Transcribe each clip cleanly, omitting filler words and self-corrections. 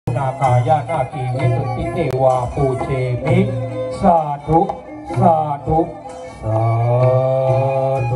นาคายานาคีวิสุทธิเทวาปูเชมิสาธุสาธุสาธุ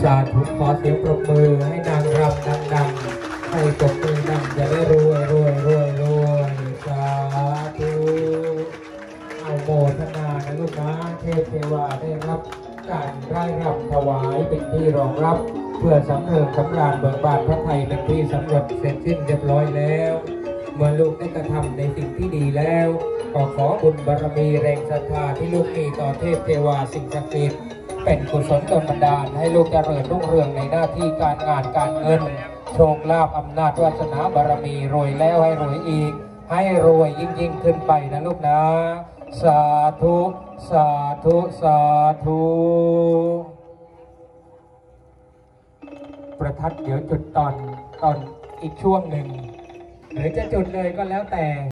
าธุขอเสียงปรบมือให้นางรำดังๆให้ปรบมือดังจะได้รวยสาธุเอาโมทนานะลูกนะเทพเทวาได้รับการได้รับถวายเป็นที่รองรับเพื่อสำเริจสำราญเบิกบานพระไทยเป็นที่สำเร็จเสร็จสิ้นเรียบร้อยแล้วเมื่อลูกได้กระทำในสิ่งที่ดีแล้วขอบุญบารมีแรงศรัทธาที่ลูกมีต่อเทพเทวาสิ่งศักดิ์สิทธิ์เป็นกุศลดลบันดาลให้ลูกเจริญรุ่งเรืองในหน้าที่การงานการเงินโชคลาภอำนาจวาสนาบารมีรวยแล้วให้รวยอีกให้รวยยิ่งขึ้นไปนะลูกนะสาธุสาธุสาธุประทัดเดี๋ยวจุดตอนอีกช่วงหนึ่งหรือจะจุดเลยก็แล้วแต่